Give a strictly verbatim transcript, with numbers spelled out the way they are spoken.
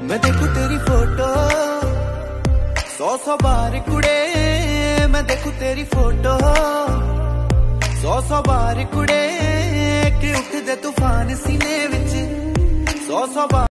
मैं देखूं तेरी फोटो सौ सौ बार कुड़े, मैं देखूं तेरी फोटो सौ सौ बार कुड़े कि उठ दे तूफान सीने विच सौ सौ बार।